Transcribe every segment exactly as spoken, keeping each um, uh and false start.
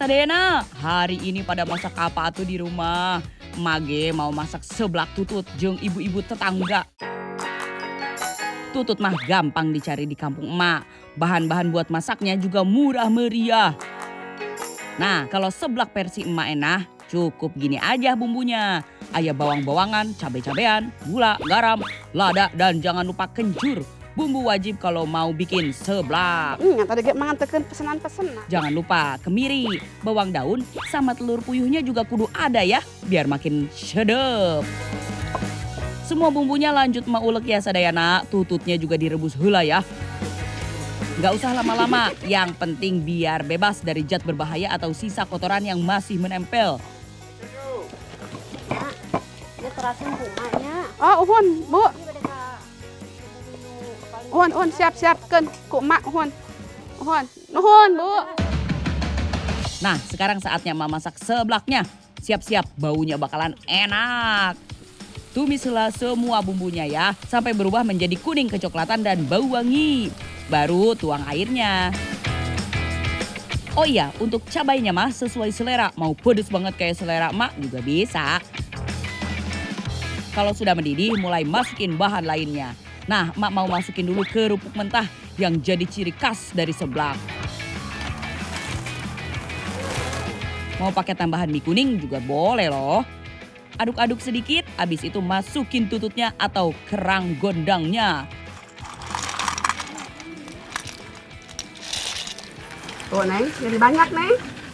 Sadayana, hari ini pada masak apa tuh di rumah? Mage mau masak seblak tutut jeung ibu-ibu tetangga. Tutut mah gampang dicari di kampung emak. Bahan-bahan buat masaknya juga murah meriah. Nah, kalau seblak versi emak enah, cukup gini aja bumbunya. Aya bawang-bawangan, cabai-cabean, gula, garam, lada, dan jangan lupa kencur. Bumbu wajib kalau mau bikin seblak. Hmm, tadi gak mangantekeun pesanan-pesanan. Jangan lupa kemiri, bawang daun, sama telur puyuhnya juga kudu ada ya, biar makin sedep. Semua bumbunya lanjut maulek ya sadayana, tututnya juga direbus heula ya. Gak usah lama-lama, yang penting biar bebas dari zat berbahaya atau sisa kotoran yang masih menempel. Dia terasin bunganya. Oh, uhun, Bu. Uhun, uhun, siap-siapkeun ku emak, uhun. Uhun, nuhun, Bu. Nah, sekarang saatnya emak masak seblaknya. Siap-siap, baunya bakalan enak. Tumislah semua bumbunya ya, sampai berubah menjadi kuning kecoklatan dan bau wangi. Baru tuang airnya. Oh iya, untuk cabainya mah sesuai selera. Mau pedes banget kayak selera emak juga bisa. Kalau sudah mendidih, mulai masukin bahan lainnya. Nah, emak mau masukin dulu kerupuk mentah yang jadi ciri khas dari seblak. Mau pakai tambahan mie kuning juga boleh loh. Aduk-aduk sedikit, habis itu masukin tututnya atau kerang gondangnya. Tuh, Neng, jadi banyak, Neng.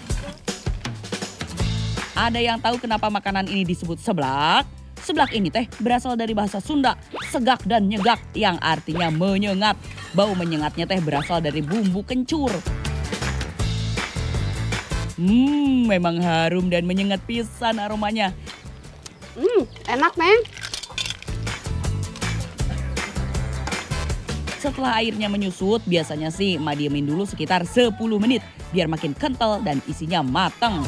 Ada yang tahu kenapa makanan ini disebut seblak? Seblak ini teh berasal dari bahasa Sunda, segak dan nyegak yang artinya menyengat. Bau menyengatnya teh berasal dari bumbu kencur. Hmm, memang harum dan menyengat pisan aromanya. Hmm, enak, Neng. Setelah airnya menyusut, biasanya sih emak diemin dulu sekitar sepuluh menit biar makin kental dan isinya matang.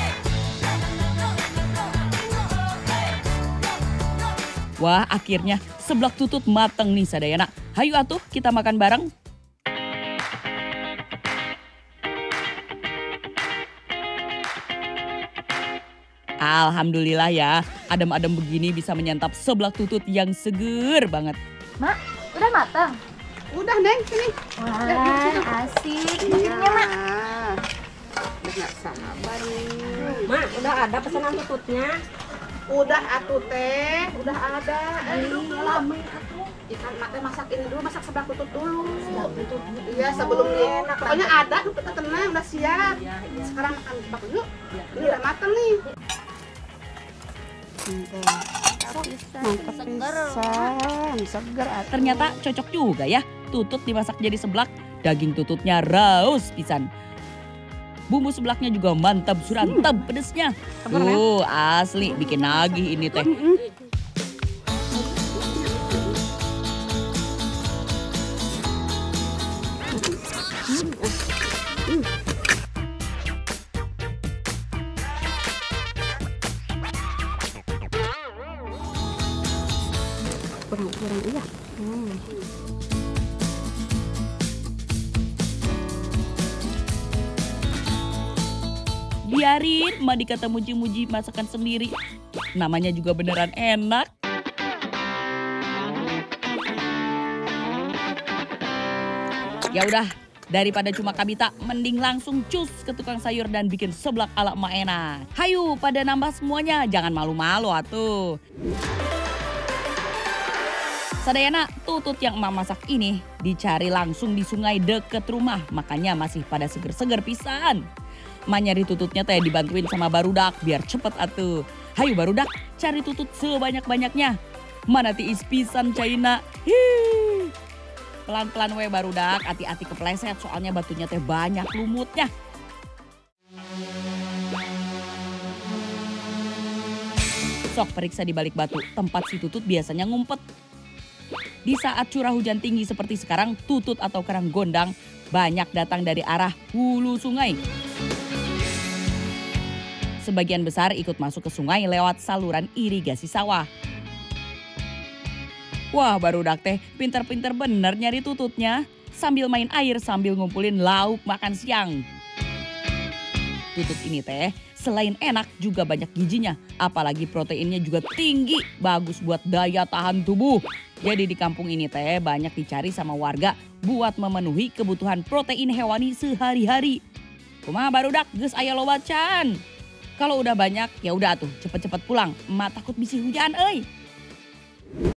Wah, akhirnya seblak tutut mateng nih sadayana. Hayu atuh kita makan bareng. Alhamdulillah ya, adem-adem begini bisa menyantap seblak tutut yang seger banget. Mak, udah matang? Udah, Neng, sini. Wah, asik. Bikinnya, Mak. Udah gak sabar nih. Mak, udah ada pesanan tututnya. Udah atuh teh, udah ada. Eh, Lama atuh. Ikan mak teh masak ini dulu, masak seblak tutut dulu. Seblak tutut. Iya, sebelum di, Enak pokoknya banget. ada, udah tenang, udah siap. Iya, iya. Sekarang makan seblak dulu. Ini udah matang nih. Mantap pisan, seger atuh. Ternyata cocok juga ya, tutut dimasak jadi seblak. Daging tututnya raus pisan. Bumbu seblaknya juga mantap surantap hmm. pedesnya. Sabar, Tuh asli bikin nagih ini teh. Kurang-kurang iya. Hmm. Biarin emak dikata muji-muji masakan sendiri. Namanya juga beneran enak. Ya udah, daripada cuma kabita, mending langsung cus ke tukang sayur dan bikin seblak ala emak enak. Hayu pada nambah semuanya, jangan malu-malu atuh. Sadayana, tutut yang emak masak ini dicari langsung di sungai deket rumah. Makanya masih pada seger-seger pisan. Emak nyari tututnya teh dibantuin sama barudak biar cepet atuh. Hayu barudak, cari tutut sebanyak-banyaknya. Mana tiis pisan caina. Hii. Pelan-pelan we barudak, hati-hati kepleset soalnya batunya teh banyak lumutnya. Sok periksa di balik batu, tempat si tutut biasanya ngumpet. Di saat curah hujan tinggi seperti sekarang, tutut atau kerang gondang banyak datang dari arah hulu sungai. Sebagian besar ikut masuk ke sungai lewat saluran irigasi sawah. Wah barudak teh pinter-pinter bener nyari tututnya. Sambil main air sambil ngumpulin lauk makan siang. Tutut ini teh selain enak juga banyak gizinya. Apalagi proteinnya juga tinggi, bagus buat daya tahan tubuh. Jadi di kampung ini teh banyak dicari sama warga buat memenuhi kebutuhan protein hewani sehari-hari. Kumaha barudak geus aya loba can. Kalau udah banyak ya udah tuh cepet-cepet pulang. Emak takut bisi hujan euy.